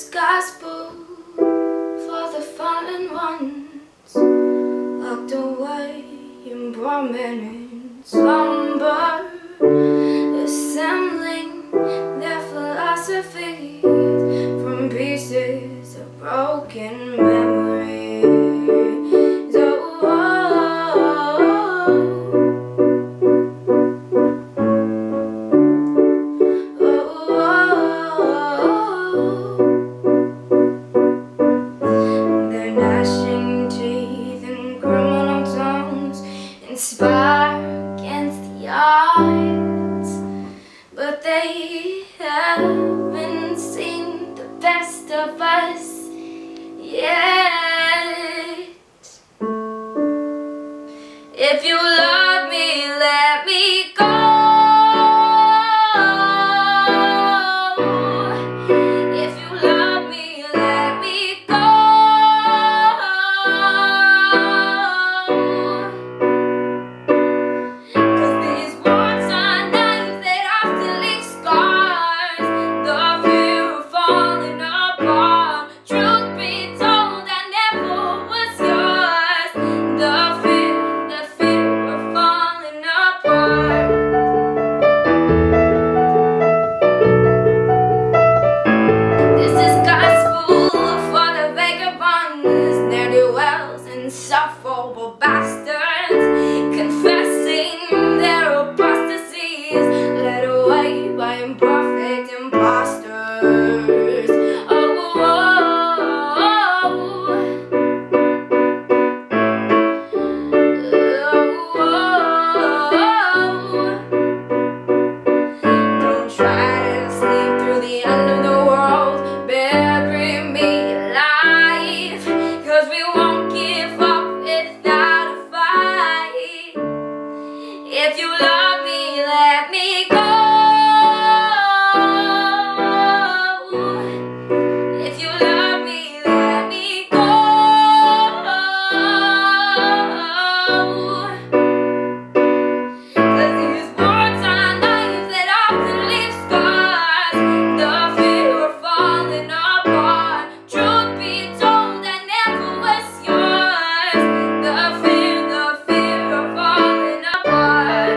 gospel for the fallen ones, locked away in prominent slumber, assembling their philosophies from pieces of broken memories. Inspire against the odds, but they haven't seen the best of us yet. If you love me, let me go. If you love me, let me go. Insufferable bastards confessing their apostasies, led away by imperfect imposters. Don't try to sleep through the end of the world, bury me alive, 'cause we won't give up. If you love me, let me go. If you love me, let me go. 'Cause these words are knives that often leave scars. The fear of falling apart. Truth be told, I never was yours. The fear of falling apart.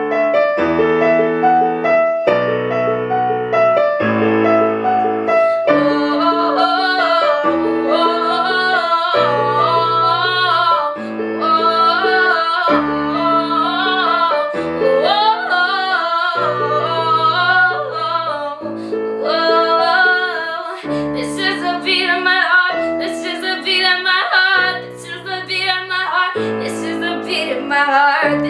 This is the beat of my heart. This is the beat of my heart. This is the beat of my heart. This is the beat of my heart.